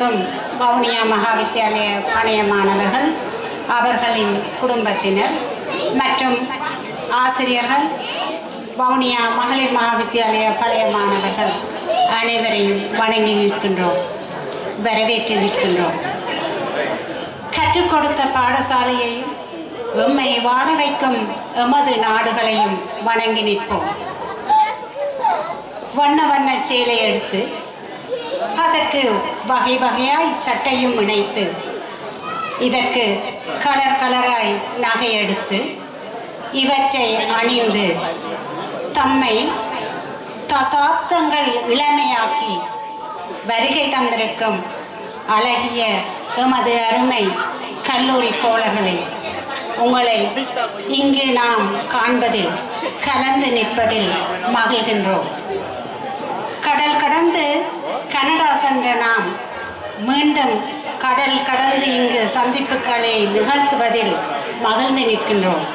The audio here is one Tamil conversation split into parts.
வந்திருக்கும் வவுனியா மகாவித்தியாலய பழைய மாணவர்கள், அவர்களின் குடும்பத்தினர் மற்றும் ஆசிரியர்கள், வவுனியா மகளிர் மகாவித்தியாலய பழைய மாணவர்கள் அனைவரையும் வணங்கி நிற்கின்றோம், வரவேற்று நிற்கின்றோம். கற்றுக் கொடுத்த பாடசாலையையும் எம்மை வாழ வைக்கும் எமது நாடுகளையும் வணங்கி நிற்போம். வண்ண வண்ண சேலை எடுத்து அதற்கு வகை வகையாய் சட்டையும் இணைத்து இதற்கு கலர் கலராய் நகை எடுத்து இவற்றை அணிந்து தம்மை தசாப்தங்கள் இளமையாக்கி வருகை தந்திருக்கும் அழகிய எமது அருமை கல்லூரி தோழர்களே, உங்களை இங்கு நாம் காண்பதில், கலந்து நிற்பதில் மகிழ்கின்றோம். கடல் கடந்து கனடா சென்ற நாம் மீண்டும் கடல் கடந்து இங்கு சந்திப்புகளை நிகழ்த்துவதில் மகிழ்ந்து நிற்கின்றோம்.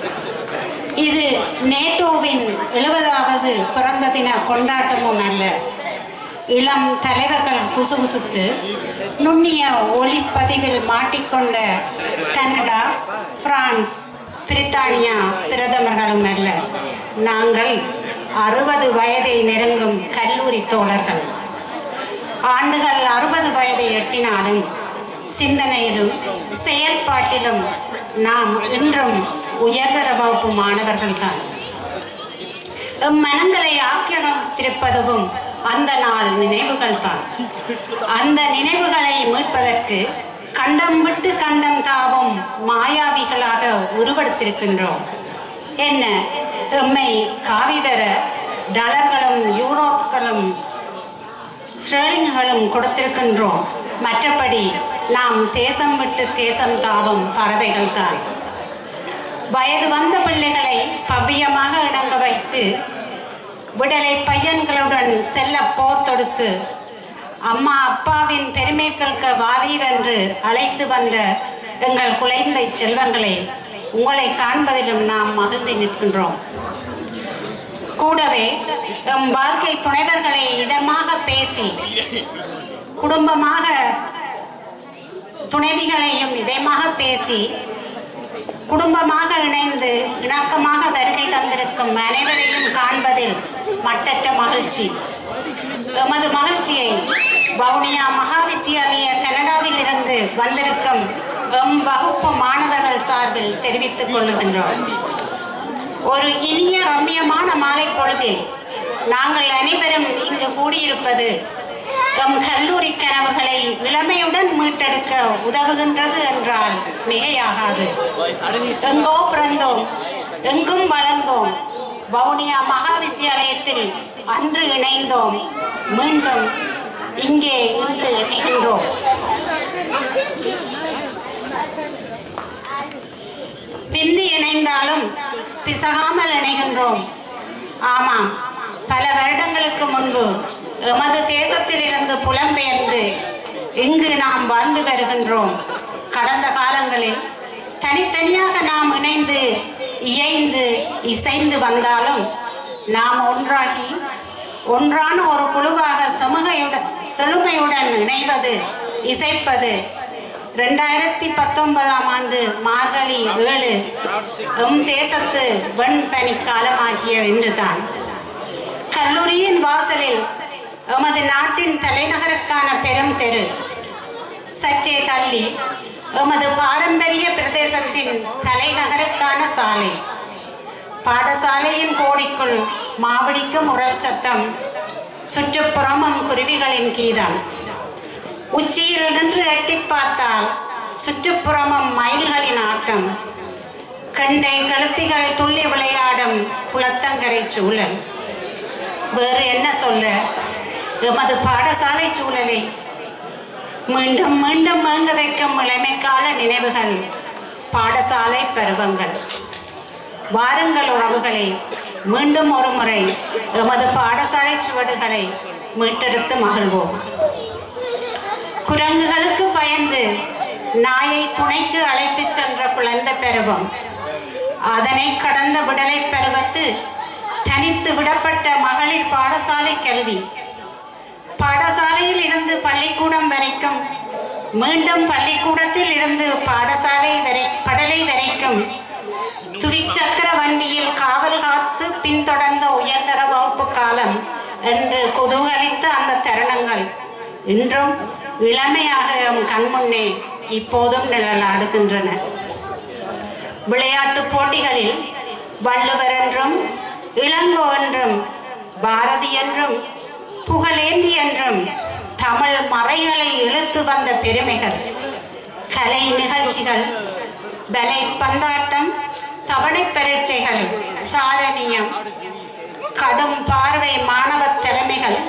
இது நேட்டோவின் 70வது பிறந்த தின கொண்டாட்டமும் அல்ல. இளம் தலைவர்கள் குசுகுசுத்து நுண்ணிய ஒளிப்பதிவில் மாட்டிக்கொண்ட கனடா, பிரான்ஸ், பிரித்தானியா பிரதமர்களும் அல்ல. நாங்கள் 60 வயதை நெருங்கும் கல்லூரி தோழர்கள். ஆண்டுகள் 60 வயதை எட்டினாலும் சிந்தனையிலும் செயல்பாட்டிலும் நாம் இன்றும் உயர்தர வகுப்பு மாணவர்கள்தான். எம் மனங்களை ஆக்கிரமித்திருப்பதும் அந்த நாள் நினைவுகள் தான். அந்த நினைவுகளை மீட்பதற்கு கண்டம் விட்டு கண்டம் தாவும் மாயாவிகளாக உருவெடுத்திருக்கின்றோம். என்ன, எம்மை காவி பெற டாலர்களும் யூரோக்களும் ஸ்டெர்லிங்களும் கொடுத்திருக்கின்றோம். மற்றபடி நாம் தேசம் விட்டு தேசம் தாவும் பறவைகள் தான். வயது வந்த பிள்ளைகளை பவ்யமாக இணங்க வைத்து விடலை பையன்களுடன் செல்ல போர் தொடுத்து அம்மா அப்பாவின் பெருமை கேட்க வாரீர் என்று அழைத்து வந்த எங்கள் குழந்தை செல்வங்களை உங்களை காண்பதிலும் நாம் மகிழ்ந்து நிற்கின்றோம். கூடவே எம் வாழ்க்கை துணைவர்களை இதமாக பேசி, குடும்பமாக துணைவிகளையும் இதமாக பேசி, குடும்பமாக இணைந்து இணக்கமாக வருகை தந்திருக்கும் அனைவரையும் காண்பதில் மட்டற்ற மகிழ்ச்சி. எமது மகிழ்ச்சியை வவுனியா மகாவித்தியாலய கனடாவில் இருந்து வந்திருக்கும் எம் வகுப்பு மாணவர்கள் சார்பில் தெரிவித்துக் கொள்ளுகின்றோம். ஒரு இனிய ரம்மியமான மாலை பொழுதில் நாங்கள் அனைவரும் இங்கு கூடியிருப்பது எம் கல்லூரி கனவுகளை இளமையுடன் மீட்டெடுக்க உதவுகின்றது என்றால் மிகையாகாது. எங்கோ பிறந்தோம், எங்கும் வளர்ந்தோம், வவுனியா மகாவித்தியாலயத்தில் அன்று இணைந்தோம், மீண்டும் இங்கே இன்று இணைகின்றோம். பிந்தி இணைந்தாலும் பிசகாமல் இணைகின்றோம். ஆமாம், பல வருடங்களுக்கு முன்பு எமது தேசத்தில் இருந்து புலம்பெயர்ந்து இங்கு நாம் வாழ்ந்து வருகின்றோம். கடந்த காலங்களில் தனித்தனியாக நாம் இணைந்து இயைந்து இசைந்து வந்தாலும் நாம் ஒன்றாகி ஒன்றான ஒரு குழுவாக செழுமையுடன் இணைவது, இசைப்பது 2019ஆம் ஆண்டு மார்கழி 7 எம் தேசத்து வெண்பனி காலமாகிய இன்றுதான். கல்லூரியின் வாசலில் எமது நாட்டின் தலைநகருக்கான பெரும் தெரு, சற்றே தள்ளி எமது பாரம்பரிய பிரதேசத்தின் தலைநகருக்கான சாலை, பாடசாலையின் கோடிக்குள் மாவடிக்கும் உரல் சத்தம், சுற்றுப்புறமும் குருவிகளின் கீதம். உச்சியில் நின்று எட்டி பார்த்தால் சுற்றுப்புறமும் மயில்களின் ஆட்டம், கண்டை கழுத்திகள் துள்ளி விளையாடும் குளத்தங்கரை சூழல். வேறு என்ன சொல்ல, எமது பாடசாலை சூழலை மீண்டும் மீண்டும் மேங்க வைக்கும் இளமைக்கால நினைவுகள், பாடசாலை பருவங்கள். வாருங்கள் உறவுகளை, மீண்டும் ஒரு முறை எமது பாடசாலை சுவடுகளை மீட்டெடுத்து மகிழ்வோம். குரங்குகளுக்கு பயந்து நாயை துணைக்கு அழைத்து சென்ற குழந்தை பருவம், அதனை கடந்த விடலை பருவத்து தனித்து விடப்பட்ட மகளிர் பாடசாலை கல்வி, பாடசாலையில் இருந்து பள்ளிக்கூடம் வரைக்கும், மீண்டும் பள்ளிக்கூடத்தில் இருந்து பாடசாலை வரை படலை வரைக்கும் துவிச்சக்கர வண்டியில் காவல் காத்து பின்தொடர்ந்த உயர்தர வகுப்பு காலம் என்று குதூகலித்த அந்த தருணங்கள் இன்றும் இளமையாக எம் கண்முன்னே இப்போதும் நிழலாடுகின்றன. விளையாட்டு போட்டிகளில் வள்ளுவர் என்றும் இளங்கோ என்றும் பாரதி என்றும் புகழேந்தி என்றும் தமிழ் மறைகளை இழுத்து வந்த பெருமைகள், கலை நிகழ்ச்சிகள், பலை பந்தாட்டம், தவணை பரீட்சைகள், சாரணியம், கடும் பார்வை மாணவ தலைமைகள்,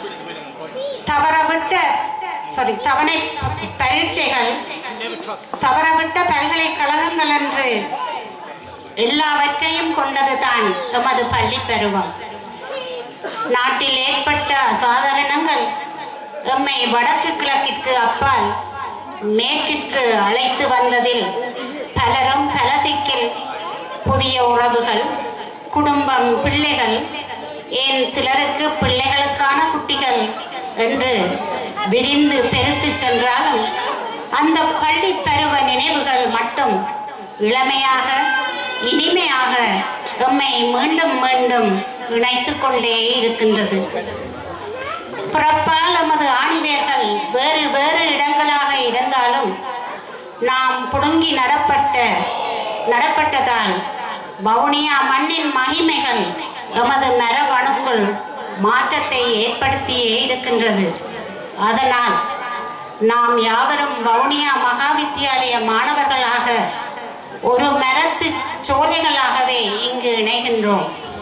தவணை பரீட்சைகள், தவறவிட்ட பல்கலைக்கழகங்கள் என்று எல்லாவற்றையும் கொண்டதுதான் எமது பள்ளி பருவம். நாட்டில் ஏற்பட்ட அசாதாரணங்கள் எம்மை வடக்கு கிழக்கிற்கு அப்பால் மேற்கிற்கு அழைத்து வந்ததில் பலரும் பல திக்கில் புதிய உறவுகள், குடும்பம், பிள்ளைகள், ஏன் சிலருக்கு பிள்ளைகளுக்கான குட்டிகள் என்று விரிந்து பெருத்து சென்றாலும் அந்த பள்ளி பருவ நினைவுகள் மட்டும் இளமையாக இனிமையாக எம்மை மீண்டும் மீண்டும் இணைத்து கொண்டே இருக்கின்றது. பிறப்பால் எமது ஆணிவேர்கள் வேறு வேறு இடங்களாக இருந்தாலும் நாம் புடுங்கி நடப்பட்டதால் வவுனியா மண்ணின் மகிமைகள் எமது மரபணுக்குள் மாற்றத்தை ஏற்படுத்தியே இருக்கின்றது. அதனால் நாம் யாவரும் வவுனியா மகா வித்தியாலய மாணவர்களாக ஒரு மரத்து சோலைகளாகவே இங்கு இணைகின்றோம்.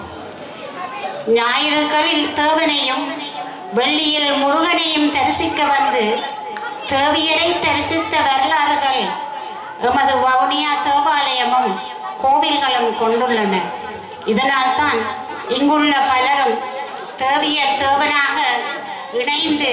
ஞாயிறுகளில் தேவனையும் வெள்ளியில் முருகனையும் தரிசிக்க வந்து தேவியரை தரிசித்த வரலாறுகள் எமது வவுனியா தேவாலயமும் கோவில்களும் கொண்டுள்ளன. இதனால் தான் இங்குள்ள பலரும் தேவியர் தேவனாக இணைந்து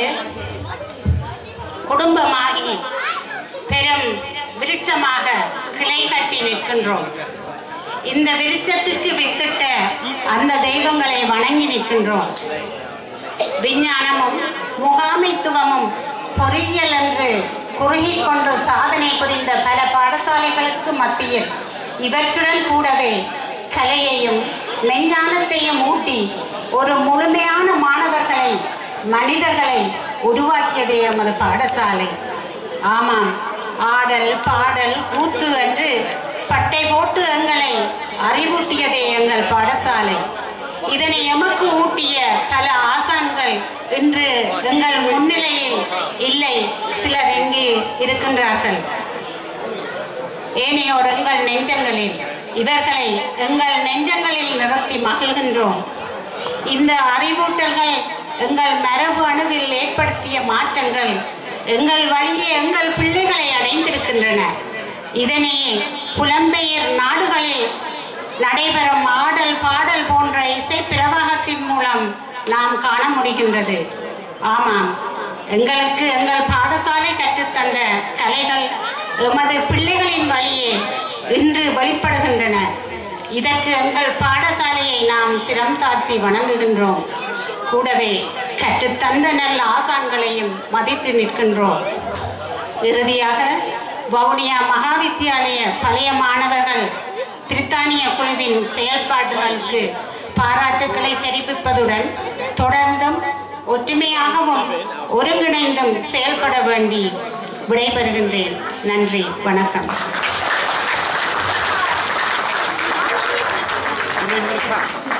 குடும்பமாகி பெரும் விருட்சமாக கிளை கட்டி நிற்கின்றோம். இந்த விருட்சத்திற்கு வித்திட்ட அந்த தெய்வங்களை வணங்கி நிற்கின்றோம். விஞ்ஞானமும் முகாமைத்துவமும் பொறியியல் என்று குறுகி கொண்டு சாதனை புரிந்த பல பாடசாலைகளுக்கு மத்தியில் இவற்றுடன் கூடவே கலையையும் மெஞ்ஞானத்தையும் ஊட்டி ஒரு முழுமையான மாணவர்களை, மனிதர்களை உருவாக்கியதே எமது பாடசாலை. ஆமாம், ஆடல், பாடல், கூத்து என்று பட்டை போட்டு எங்களை அறிவூட்டியதே எங்கள் பாடசாலை. இதனை எமக்கு ஊட்டிய பல ஆசான்கள் இன்று எங்கள் முன்னிலையில் இல்லை. சிலர் இங்கு இருக்கின்றார்கள், ஏனையோர் எங்கள் நெஞ்சங்களில். இவர்களை எங்கள் நெஞ்சங்களில் நிறுத்தி மகிழ்கின்றோம். இந்த அறிவூட்டல்கள் எங்கள் மரபு அணுவில் ஏற்படுத்திய மாற்றங்கள் எங்கள் வழியே எங்கள் பிள்ளைகளை அடைந்திருக்கின்றன. இதனை புலம்பெயர் நாடுகளில் நடைபெறும் ஆடல், பாடல் போன்ற இசை பிரவாகத்தின் மூலம் நாம் காண முடிகின்றது. ஆமாம், எங்களுக்கு எங்கள் பாடசாலை கற்றுத்தந்த கலைகள் எமது பிள்ளைகளின் வழியே இன்று வெளிப்படுகின்றன. இதற்கு எங்கள் பாடசாலையை நாம் சிரம் தாழ்த்தி வணங்குகின்றோம். கூடவே கற்றுத்தந்த நல்ல ஆசான்களையும் மதித்து நிற்கின்றோம். இறுதியாக வவுனியா மகா வித்தியாலய பழைய மாணவர்கள் பிரித்தானிய குழுவின் செயல்பாடுகளுக்கு பாராட்டுக்களை தெரிவிப்பதுடன் தொடர்ந்தும் ஒற்றுமையாகவும் ஒருங்கிணைந்தும் செயல்பட வேண்டி விடைபெறுகின்றேன். நன்றி, வணக்கம்.